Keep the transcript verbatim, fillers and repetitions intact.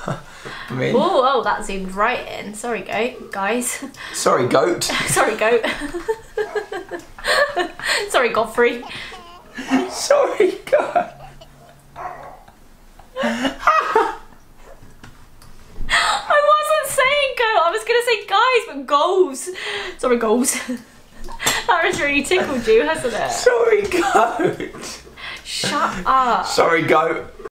I mean, oh, oh, that zoomed right in. Sorry, goat, guys. sorry, goat. Sorry, goat. Sorry, Godfrey. Sorry, goat. I wasn't saying goat. I was going to say guys, but goals. Sorry, goals. That has really tickled you, hasn't it? Sorry, goat. Shut up. Sorry, goat.